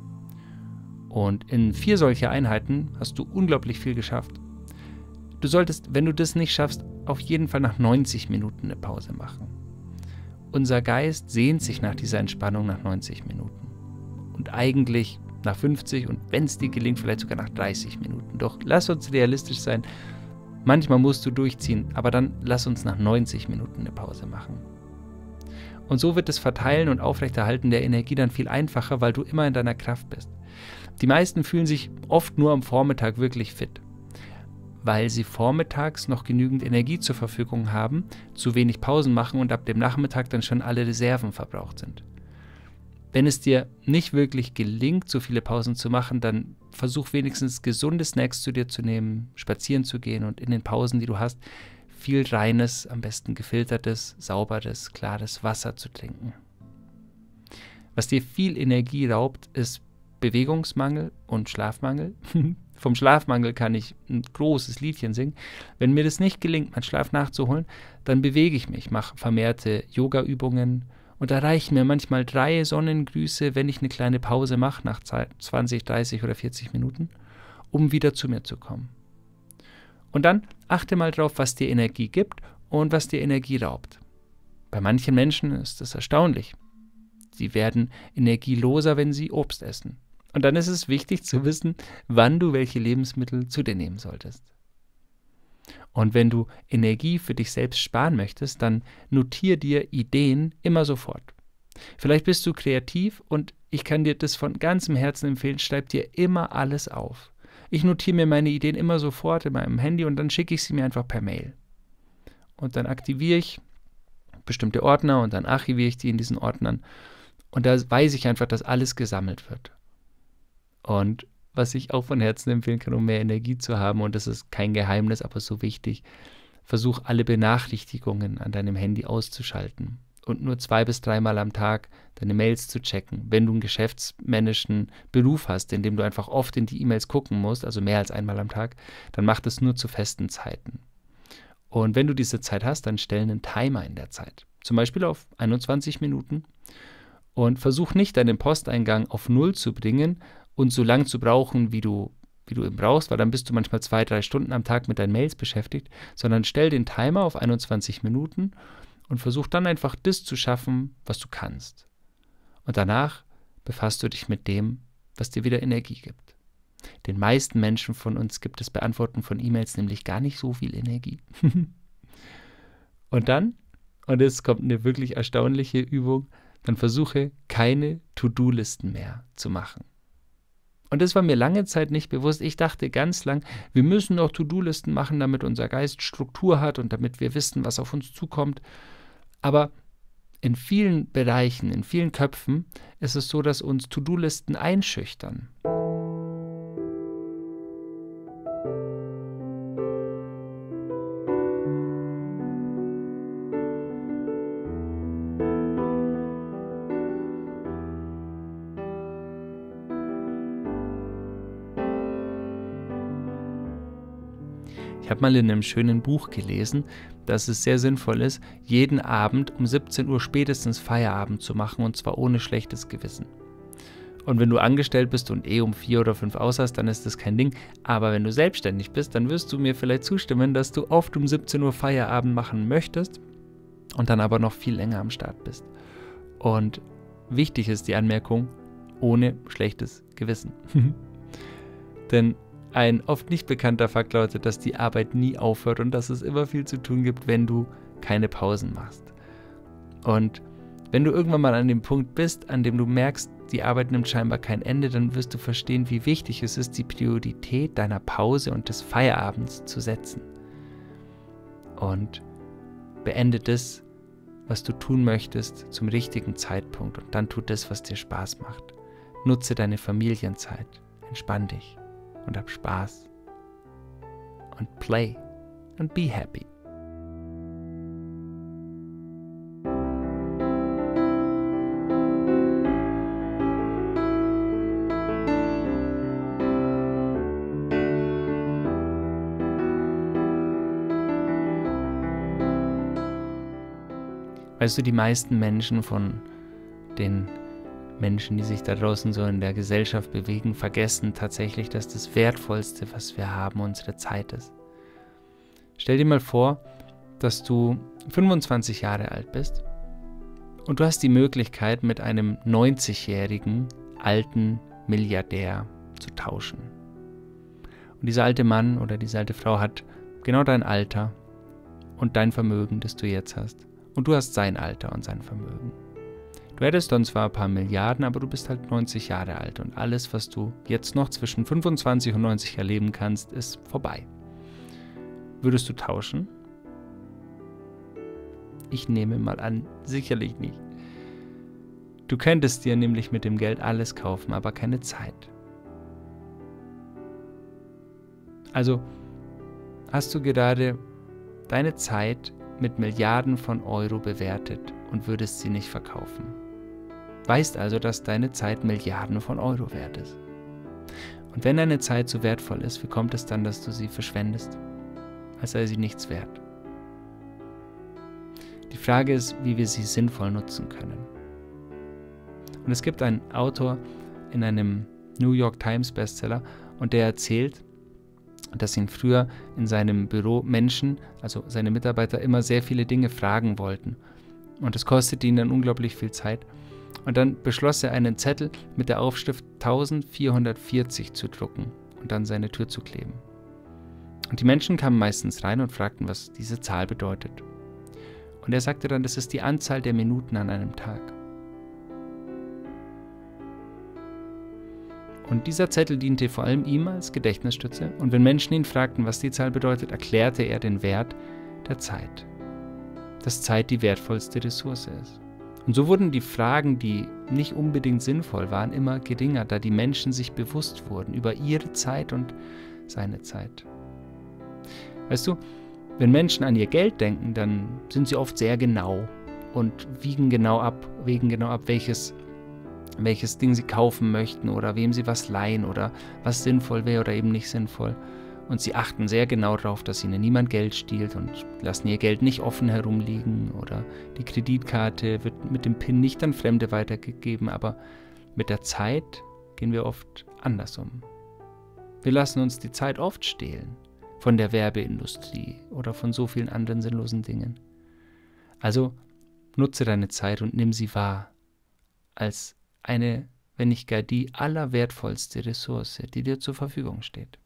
Und in vier solcher Einheiten hast du unglaublich viel geschafft. Du solltest, wenn du das nicht schaffst, auf jeden Fall nach neunzig Minuten eine Pause machen. Unser Geist sehnt sich nach dieser Entspannung nach neunzig Minuten. Und eigentlich nach fünfzig und wenn es dir gelingt, vielleicht sogar nach dreißig Minuten. Doch lass uns realistisch sein. Manchmal musst du durchziehen, aber dann lass uns nach neunzig Minuten eine Pause machen. Und so wird das Verteilen und Aufrechterhalten der Energie dann viel einfacher, weil du immer in deiner Kraft bist. Die meisten fühlen sich oft nur am Vormittag wirklich fit, weil sie vormittags noch genügend Energie zur Verfügung haben, zu wenig Pausen machen und ab dem Nachmittag dann schon alle Reserven verbraucht sind. Wenn es dir nicht wirklich gelingt, so viele Pausen zu machen, dann versuch wenigstens gesunde Snacks zu dir zu nehmen, spazieren zu gehen und in den Pausen, die du hast, viel reines, am besten gefiltertes, sauberes, klares Wasser zu trinken. Was dir viel Energie raubt, ist Bewegungsmangel und Schlafmangel. Vom Schlafmangel kann ich ein großes Liedchen singen. Wenn mir das nicht gelingt, meinen Schlaf nachzuholen, dann bewege ich mich, mache vermehrte Yoga-Übungen und da reichen mir manchmal drei Sonnengrüße, wenn ich eine kleine Pause mache, nach zwanzig, dreißig oder vierzig Minuten, um wieder zu mir zu kommen. Und dann achte mal drauf, was dir Energie gibt und was dir Energie raubt. Bei manchen Menschen ist das erstaunlich. Sie werden energieloser, wenn sie Obst essen. Und dann ist es wichtig zu wissen, wann du welche Lebensmittel zu dir nehmen solltest. Und wenn du Energie für dich selbst sparen möchtest, dann notiere dir Ideen immer sofort. Vielleicht bist du kreativ und ich kann dir das von ganzem Herzen empfehlen, schreib dir immer alles auf. Ich notiere mir meine Ideen immer sofort in meinem Handy und dann schicke ich sie mir einfach per Mail. Und dann aktiviere ich bestimmte Ordner und dann archiviere ich die in diesen Ordnern. Und da weiß ich einfach, dass alles gesammelt wird. Und was ich auch von Herzen empfehlen kann, um mehr Energie zu haben, und das ist kein Geheimnis, aber so wichtig, versuch alle Benachrichtigungen an deinem Handy auszuschalten und nur zwei bis dreimal am Tag deine Mails zu checken. Wenn du einen geschäftsmännischen Beruf hast, in dem du einfach oft in die E-Mails gucken musst, also mehr als einmal am Tag, dann mach das nur zu festen Zeiten. Und wenn du diese Zeit hast, dann stell einen Timer in der Zeit, zum Beispiel auf einundzwanzig Minuten, und versuch nicht deinen Posteingang auf Null zu bringen und so lang zu brauchen, wie du, wie du ihn brauchst, weil dann bist du manchmal zwei, drei Stunden am Tag mit deinen Mails beschäftigt, sondern stell den Timer auf einundzwanzig Minuten und versuch dann einfach das zu schaffen, was du kannst. Und danach befasst du dich mit dem, was dir wieder Energie gibt. Den meisten Menschen von uns gibt das Beantworten von E-Mails nämlich gar nicht so viel Energie. Und dann, und jetzt kommt eine wirklich erstaunliche Übung, dann versuche keine To-Do-Listen mehr zu machen. Und das war mir lange Zeit nicht bewusst. Ich dachte ganz lang, wir müssen noch To-Do-Listen machen, damit unser Geist Struktur hat und damit wir wissen, was auf uns zukommt. Aber in vielen Bereichen, in vielen Köpfen ist es so, dass uns To-Do-Listen einschüchtern. Ich habe mal in einem schönen Buch gelesen, dass es sehr sinnvoll ist, jeden Abend um siebzehn Uhr spätestens Feierabend zu machen, und zwar ohne schlechtes Gewissen. Und wenn du angestellt bist und eh um vier oder fünf aus hast, dann ist das kein Ding. Aber wenn du selbstständig bist, dann wirst du mir vielleicht zustimmen, dass du oft um siebzehn Uhr Feierabend machen möchtest und dann aber noch viel länger am Start bist. Und wichtig ist die Anmerkung, ohne schlechtes Gewissen. Denn ein oft nicht bekannter Fakt lautet, dass die Arbeit nie aufhört und dass es immer viel zu tun gibt, wenn du keine Pausen machst. Und wenn du irgendwann mal an dem Punkt bist, an dem du merkst, die Arbeit nimmt scheinbar kein Ende, dann wirst du verstehen, wie wichtig es ist, die Priorität deiner Pause und des Feierabends zu setzen. Und beende das, was du tun möchtest, zum richtigen Zeitpunkt, und dann tu das, was dir Spaß macht. Nutze deine Familienzeit, entspann dich und hab Spaß und play und be happy. Weißt du, die meisten Menschen von den Menschen, die sich da draußen so in der Gesellschaft bewegen, vergessen tatsächlich, dass das Wertvollste, was wir haben, unsere Zeit ist. Stell dir mal vor, dass du fünfundzwanzig Jahre alt bist und du hast die Möglichkeit, mit einem neunzigjährigen alten Milliardär zu tauschen. Und dieser alte Mann oder diese alte Frau hat genau dein Alter und dein Vermögen, das du jetzt hast. Und du hast sein Alter und sein Vermögen. Du hättest dann zwar ein paar Milliarden, aber du bist halt neunzig Jahre alt und alles, was du jetzt noch zwischen fünfundzwanzig und neunzig erleben kannst, ist vorbei. Würdest du tauschen? Ich nehme mal an, sicherlich nicht. Du könntest dir nämlich mit dem Geld alles kaufen, aber keine Zeit. Also hast du gerade deine Zeit mit Milliarden von Euro bewertet und würdest sie nicht verkaufen. Weißt also, dass deine Zeit Milliarden von Euro wert ist. Und wenn deine Zeit so wertvoll ist, wie kommt es dann, dass du sie verschwendest, als sei sie nichts wert? Die Frage ist, wie wir sie sinnvoll nutzen können. Und es gibt einen Autor in einem New York Times Bestseller und der erzählt, dass ihn früher in seinem Büro Menschen, also seine Mitarbeiter, immer sehr viele Dinge fragen wollten. Und es kostete ihn dann unglaublich viel Zeit. Und dann beschloss er, einen Zettel mit der Aufschrift eintausendvierhundertvierzig zu drucken und dann seine Tür zu kleben. Und die Menschen kamen meistens rein und fragten, was diese Zahl bedeutet. Und er sagte dann, das ist die Anzahl der Minuten an einem Tag. Und dieser Zettel diente vor allem ihm als Gedächtnisstütze. Und wenn Menschen ihn fragten, was die Zahl bedeutet, erklärte er den Wert der Zeit. Dass Zeit die wertvollste Ressource ist. Und so wurden die Fragen, die nicht unbedingt sinnvoll waren, immer geringer, da die Menschen sich bewusst wurden über ihre Zeit und seine Zeit. Weißt du, wenn Menschen an ihr Geld denken, dann sind sie oft sehr genau und wiegen genau ab, wägen genau ab, welches welches Ding sie kaufen möchten oder wem sie was leihen oder was sinnvoll wäre oder eben nicht sinnvoll. Und sie achten sehr genau darauf, dass ihnen niemand Geld stiehlt und lassen ihr Geld nicht offen herumliegen oder die Kreditkarte wird mit dem PIN nicht an Fremde weitergegeben, aber mit der Zeit gehen wir oft anders um. Wir lassen uns die Zeit oft stehlen von der Werbeindustrie oder von so vielen anderen sinnlosen Dingen. Also nutze deine Zeit und nimm sie wahr als eine wenn nicht gar die allerwertvollste Ressource, die dir zur Verfügung steht.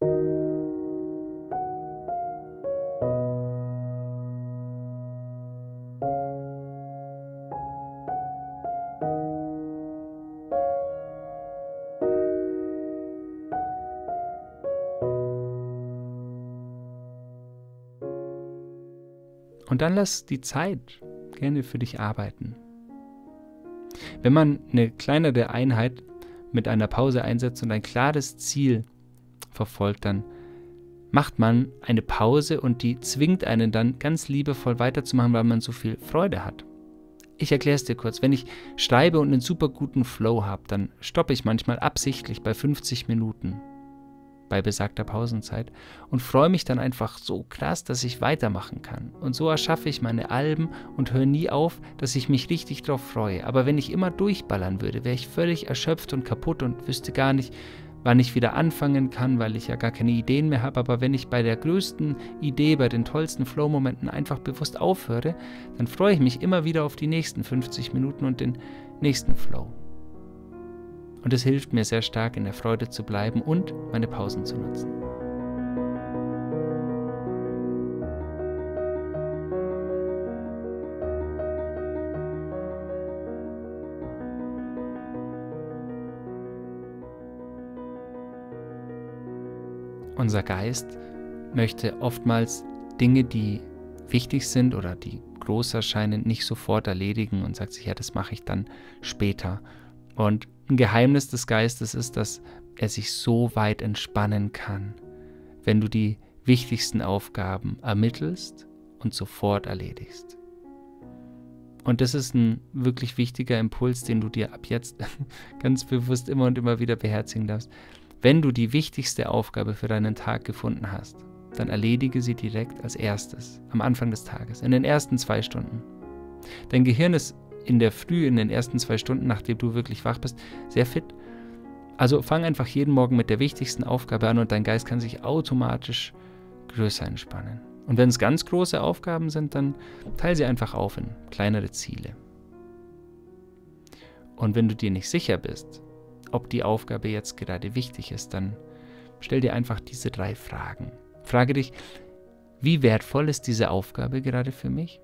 Und dann lass die Zeit gerne für dich arbeiten. Wenn man eine kleinere Einheit mit einer Pause einsetzt und ein klares Ziel verfolgt, dann macht man eine Pause und die zwingt einen dann ganz liebevoll weiterzumachen, weil man so viel Freude hat. Ich erkläre es dir kurz. Wenn ich schreibe und einen super guten Flow habe, dann stoppe ich manchmal absichtlich bei fünfzig Minuten bei besagter Pausenzeit und freue mich dann einfach so krass, dass ich weitermachen kann. Und so erschaffe ich meine Alben und höre nie auf, dass ich mich richtig drauf freue. Aber wenn ich immer durchballern würde, wäre ich völlig erschöpft und kaputt und wüsste gar nicht, wann ich wieder anfangen kann, weil ich ja gar keine Ideen mehr habe. Aber wenn ich bei der größten Idee, bei den tollsten Flow-Momenten einfach bewusst aufhöre, dann freue ich mich immer wieder auf die nächsten fünfzig Minuten und den nächsten Flow. Und es hilft mir sehr stark, in der Freude zu bleiben und meine Pausen zu nutzen. Unser Geist möchte oftmals Dinge, die wichtig sind oder die groß erscheinen, nicht sofort erledigen und sagt sich, ja, das mache ich dann später. Und ein Geheimnis des Geistes ist, dass er sich so weit entspannen kann, wenn du die wichtigsten Aufgaben ermittelst und sofort erledigst. Und das ist ein wirklich wichtiger Impuls, den du dir ab jetzt ganz bewusst immer und immer wieder beherzigen darfst. Wenn du die wichtigste Aufgabe für deinen Tag gefunden hast, dann erledige sie direkt als erstes, am Anfang des Tages, in den ersten zwei Stunden. Dein Gehirn ist in der Früh, in den ersten zwei Stunden, nachdem du wirklich wach bist, sehr fit. Also fang einfach jeden Morgen mit der wichtigsten Aufgabe an und dein Geist kann sich automatisch größer entspannen. Und wenn es ganz große Aufgaben sind, dann teile sie einfach auf in kleinere Ziele. Und wenn du dir nicht sicher bist, ob die Aufgabe jetzt gerade wichtig ist, dann stell dir einfach diese drei Fragen. Frage dich, wie wertvoll ist diese Aufgabe gerade für mich?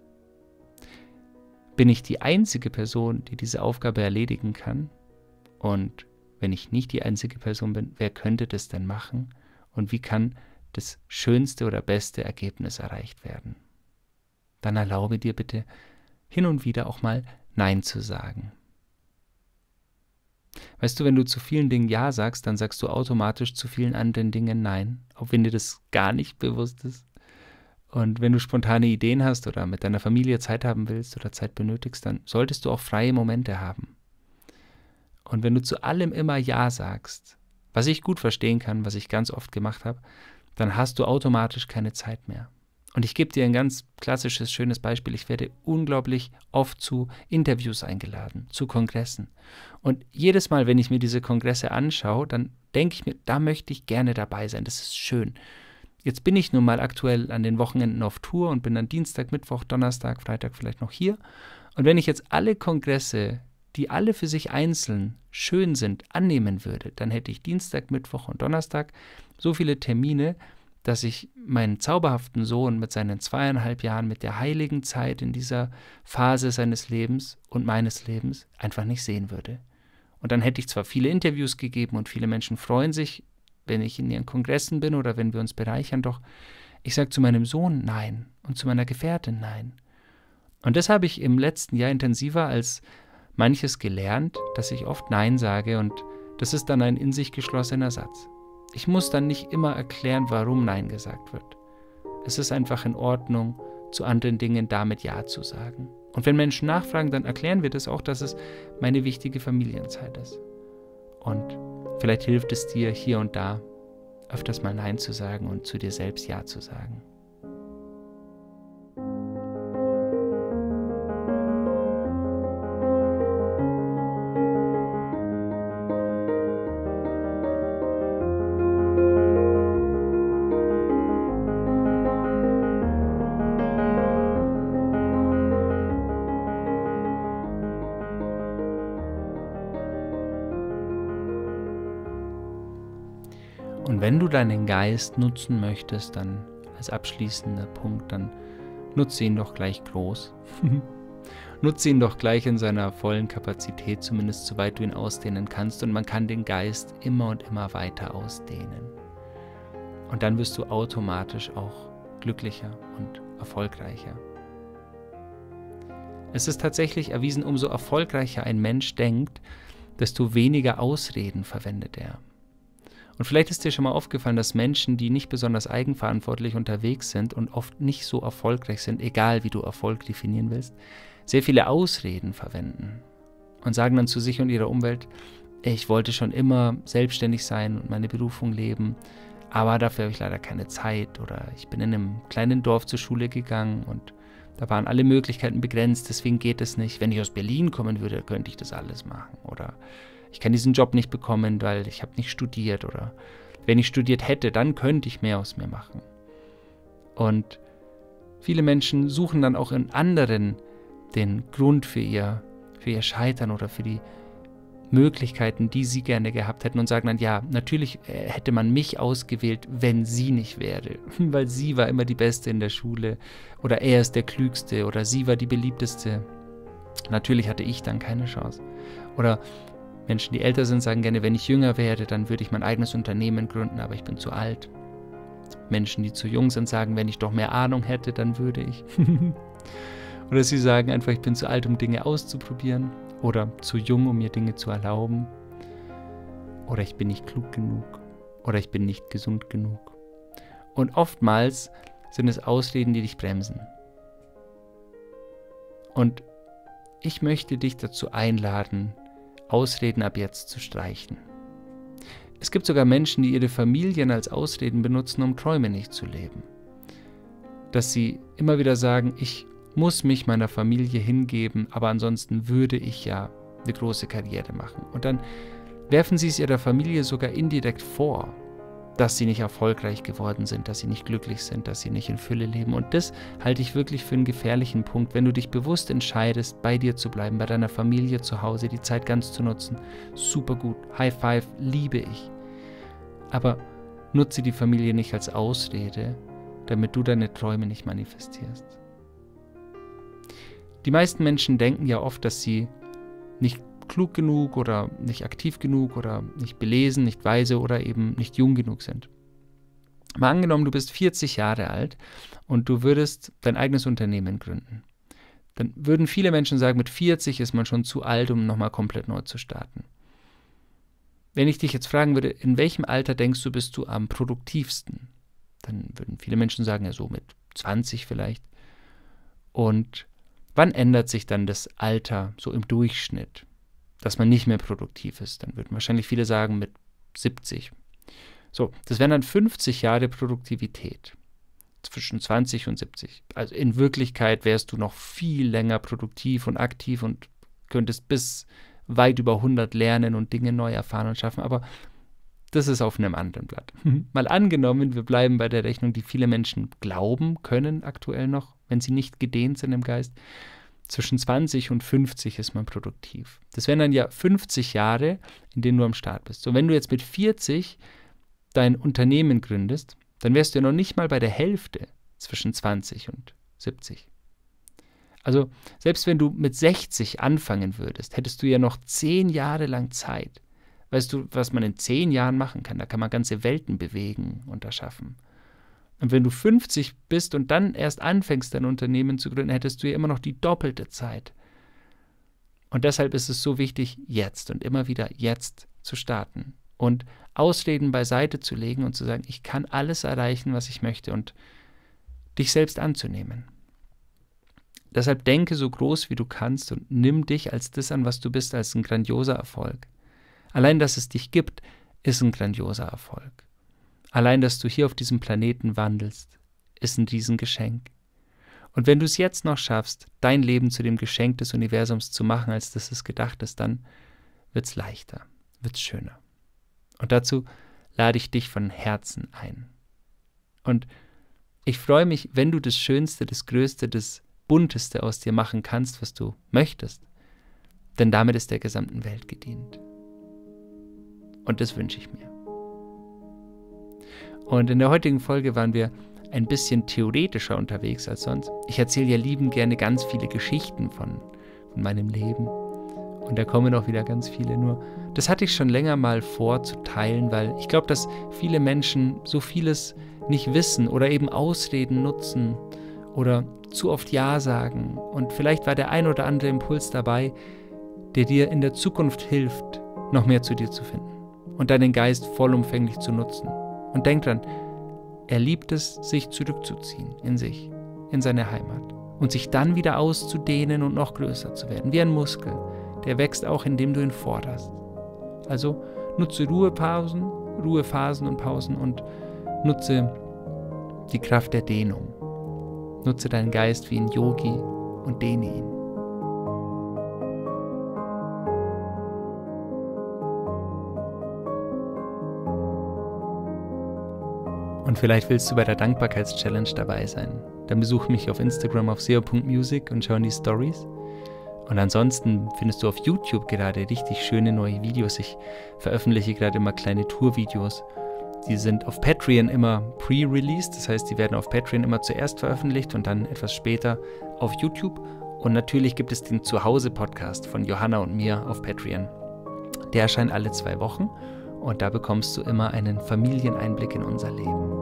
Bin ich die einzige Person, die diese Aufgabe erledigen kann? Und wenn ich nicht die einzige Person bin, wer könnte das denn machen? Und wie kann das schönste oder beste Ergebnis erreicht werden? Dann erlaube dir bitte hin und wieder auch mal Nein zu sagen. Weißt du, wenn du zu vielen Dingen Ja sagst, dann sagst du automatisch zu vielen anderen Dingen Nein, auch wenn dir das gar nicht bewusst ist. Und wenn du spontane Ideen hast oder mit deiner Familie Zeit haben willst oder Zeit benötigst, dann solltest du auch freie Momente haben. Und wenn du zu allem immer Ja sagst, was ich gut verstehen kann, was ich ganz oft gemacht habe, dann hast du automatisch keine Zeit mehr. Und ich gebe dir ein ganz klassisches, schönes Beispiel. Ich werde unglaublich oft zu Interviews eingeladen, zu Kongressen. Und jedes Mal, wenn ich mir diese Kongresse anschaue, dann denke ich mir, da möchte ich gerne dabei sein. Das ist schön. Jetzt bin ich nun mal aktuell an den Wochenenden auf Tour und bin dann Dienstag, Mittwoch, Donnerstag, Freitag vielleicht noch hier. Und wenn ich jetzt alle Kongresse, die alle für sich einzeln schön sind, annehmen würde, dann hätte ich Dienstag, Mittwoch und Donnerstag so viele Termine, dass ich meinen zauberhaften Sohn mit seinen zweieinhalb Jahren, mit der heiligen Zeit in dieser Phase seines Lebens und meines Lebens einfach nicht sehen würde. Und dann hätte ich zwar viele Interviews gegeben und viele Menschen freuen sich, wenn ich in ihren Kongressen bin oder wenn wir uns bereichern, doch ich sage zu meinem Sohn Nein und zu meiner Gefährtin Nein. Und das habe ich im letzten Jahr intensiver als manches gelernt, dass ich oft Nein sage und das ist dann ein in sich geschlossener Satz. Ich muss dann nicht immer erklären, warum Nein gesagt wird. Es ist einfach in Ordnung, zu anderen Dingen damit Ja zu sagen. Und wenn Menschen nachfragen, dann erklären wir das auch, dass es meine wichtige Familienzeit ist. Und vielleicht hilft es dir hier und da, öfters mal Nein zu sagen und zu dir selbst Ja zu sagen. Und wenn du deinen Geist nutzen möchtest, dann als abschließender Punkt, dann nutze ihn doch gleich groß. Nutze ihn doch gleich in seiner vollen Kapazität, zumindest soweit du ihn ausdehnen kannst. Und man kann den Geist immer und immer weiter ausdehnen. Und dann wirst du automatisch auch glücklicher und erfolgreicher. Es ist tatsächlich erwiesen, umso erfolgreicher ein Mensch denkt, desto weniger Ausreden verwendet er. Und vielleicht ist dir schon mal aufgefallen, dass Menschen, die nicht besonders eigenverantwortlich unterwegs sind und oft nicht so erfolgreich sind, egal wie du Erfolg definieren willst, sehr viele Ausreden verwenden und sagen dann zu sich und ihrer Umwelt, ich wollte schon immer selbstständig sein und meine Berufung leben, aber dafür habe ich leider keine Zeit, oder ich bin in einem kleinen Dorf zur Schule gegangen und da waren alle Möglichkeiten begrenzt, deswegen geht es nicht. Wenn ich aus Berlin kommen würde, könnte ich das alles machen, oder ich kann diesen Job nicht bekommen, weil ich habe nicht studiert, oder wenn ich studiert hätte, dann könnte ich mehr aus mir machen. Und viele Menschen suchen dann auch in anderen den Grund für ihr, für ihr Scheitern oder für die Möglichkeiten, die sie gerne gehabt hätten, und sagen dann, ja, natürlich hätte man mich ausgewählt, wenn sie nicht wäre, weil sie war immer die Beste in der Schule, oder er ist der Klügste, oder sie war die Beliebteste. Natürlich hatte ich dann keine Chance. Oder Menschen, die älter sind, sagen gerne, wenn ich jünger wäre, dann würde ich mein eigenes Unternehmen gründen, aber ich bin zu alt. Menschen, die zu jung sind, sagen, wenn ich doch mehr Ahnung hätte, dann würde ich. Oder sie sagen einfach, ich bin zu alt, um Dinge auszuprobieren. Oder zu jung, um mir Dinge zu erlauben. Oder ich bin nicht klug genug. Oder ich bin nicht gesund genug. Und oftmals sind es Ausreden, die dich bremsen. Und ich möchte dich dazu einladen, Ausreden ab jetzt zu streichen. Es gibt sogar Menschen, die ihre Familien als Ausreden benutzen, um Träume nicht zu leben. Dass sie immer wieder sagen, ich muss mich meiner Familie hingeben, aber ansonsten würde ich ja eine große Karriere machen. Und dann werfen sie es ihrer Familie sogar indirekt vor, dass sie nicht erfolgreich geworden sind, dass sie nicht glücklich sind, dass sie nicht in Fülle leben. Und das halte ich wirklich für einen gefährlichen Punkt, wenn du dich bewusst entscheidest, bei dir zu bleiben, bei deiner Familie zu Hause, die Zeit ganz zu nutzen. Super gut, High Five, liebe ich. Aber nutze die Familie nicht als Ausrede, damit du deine Träume nicht manifestierst. Die meisten Menschen denken ja oft, dass sie nicht klug genug oder nicht aktiv genug oder nicht belesen, nicht weise oder eben nicht jung genug sind. Mal angenommen, du bist vierzig Jahre alt und du würdest dein eigenes Unternehmen gründen. Dann würden viele Menschen sagen, mit vierzig ist man schon zu alt, um nochmal komplett neu zu starten. Wenn ich dich jetzt fragen würde, in welchem Alter denkst du, bist du am produktivsten? Dann würden viele Menschen sagen, ja so mit zwanzig vielleicht. Und wann ändert sich dann das Alter so im Durchschnitt, dass man nicht mehr produktiv ist? Dann würden wahrscheinlich viele sagen mit siebzig. So, das wären dann fünfzig Jahre Produktivität zwischen zwanzig und siebzig. Also in Wirklichkeit wärst du noch viel länger produktiv und aktiv und könntest bis weit über hundert lernen und Dinge neu erfahren und schaffen, aber das ist auf einem anderen Blatt. Mal angenommen, wir bleiben bei der Rechnung, die viele Menschen glauben können aktuell noch, wenn sie nicht gedehnt sind im Geist. Zwischen zwanzig und fünfzig ist man produktiv. Das wären dann ja fünfzig Jahre, in denen du am Start bist. So, wenn du jetzt mit vierzig dein Unternehmen gründest, dann wärst du ja noch nicht mal bei der Hälfte zwischen zwanzig und siebzig. Also selbst wenn du mit sechzig anfangen würdest, hättest du ja noch zehn Jahre lang Zeit. Weißt du, was man in zehn Jahren machen kann? Da kann man ganze Welten bewegen und erschaffen. Und wenn du fünfzig bist und dann erst anfängst, dein Unternehmen zu gründen, hättest du ja immer noch die doppelte Zeit. Und deshalb ist es so wichtig, jetzt und immer wieder jetzt zu starten und Ausreden beiseite zu legen und zu sagen, ich kann alles erreichen, was ich möchte, und dich selbst anzunehmen. Deshalb denke so groß, wie du kannst, und nimm dich als das an, was du bist, als ein grandioser Erfolg. Allein, dass es dich gibt, ist ein grandioser Erfolg. Allein, dass du hier auf diesem Planeten wandelst, ist ein Riesengeschenk. Und wenn du es jetzt noch schaffst, dein Leben zu dem Geschenk des Universums zu machen, als das es gedacht ist, dann wird es leichter, wird es schöner. Und dazu lade ich dich von Herzen ein. Und ich freue mich, wenn du das Schönste, das Größte, das Bunteste aus dir machen kannst, was du möchtest. Denn damit ist der gesamten Welt gedient. Und das wünsche ich mir. Und in der heutigen Folge waren wir ein bisschen theoretischer unterwegs als sonst. Ich erzähle ja liebend gerne ganz viele Geschichten von, von meinem Leben. Und da kommen auch wieder ganz viele. Nur, das hatte ich schon länger mal vor zu teilen, weil ich glaube, dass viele Menschen so vieles nicht wissen oder eben Ausreden nutzen oder zu oft Ja sagen. Und vielleicht war der ein oder andere Impuls dabei, der dir in der Zukunft hilft, noch mehr zu dir zu finden und deinen Geist vollumfänglich zu nutzen. Und denk dran, er liebt es, sich zurückzuziehen in sich, in seine Heimat und sich dann wieder auszudehnen und noch größer zu werden, wie ein Muskel. Der wächst auch, indem du ihn forderst. Also nutze Ruhepausen, Ruhephasen und Pausen und nutze die Kraft der Dehnung. Nutze deinen Geist wie ein Yogi und dehne ihn. Und vielleicht willst du bei der Dankbarkeits-Challenge dabei sein. Dann besuch mich auf Instagram auf seo punkt music und schau in die Stories. Und ansonsten findest du auf YouTube gerade richtig schöne neue Videos. Ich veröffentliche gerade immer kleine Tourvideos. Die sind auf Patreon immer pre-released, das heißt, die werden auf Patreon immer zuerst veröffentlicht und dann etwas später auf YouTube. Und natürlich gibt es den Zuhause-Podcast von Johanna und mir auf Patreon. Der erscheint alle zwei Wochen und da bekommst du immer einen Familieneinblick in unser Leben.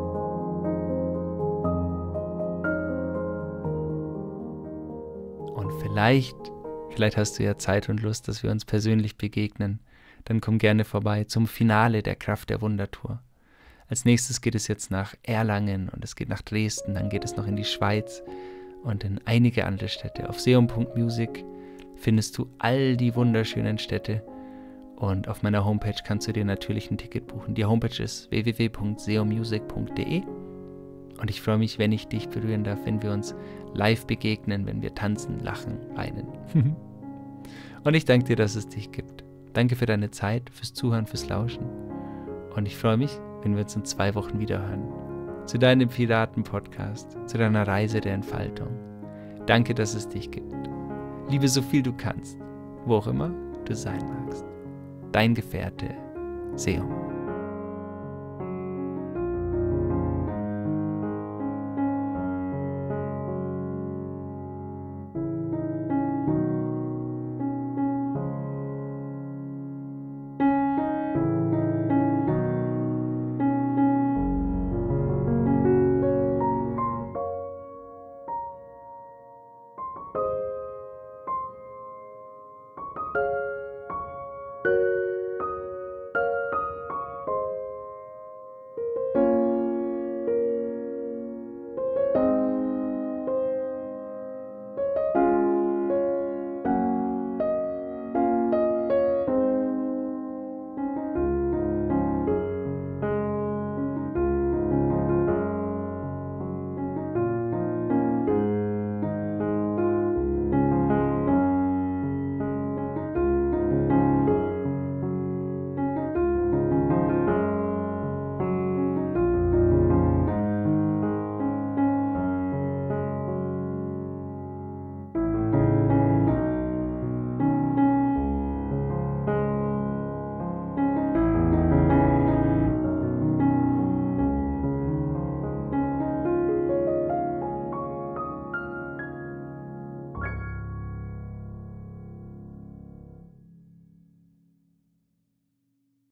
Und vielleicht Vielleicht hast du ja Zeit und Lust, dass wir uns persönlich begegnen. Dann komm gerne vorbei zum Finale der Kraft der Wundertour. Als nächstes geht es jetzt nach Erlangen und es geht nach Dresden, dann geht es noch in die Schweiz und in einige andere Städte. Auf seo punkt music findest du all die wunderschönen Städte und auf meiner Homepage kannst du dir natürlich ein Ticket buchen. Die Homepage ist w w w punkt seo music punkt d e und ich freue mich, wenn ich dich berühren darf, wenn wir uns live begegnen, wenn wir tanzen, lachen, weinen. Und ich danke dir, dass es dich gibt. Danke für deine Zeit, fürs Zuhören, fürs Lauschen. Und ich freue mich, wenn wir uns in zwei Wochen wieder hören. Zu deinem Piraten-Podcast, zu deiner Reise der Entfaltung. Danke, dass es dich gibt. Liebe so viel du kannst, wo auch immer du sein magst. Dein Gefährte, Seo.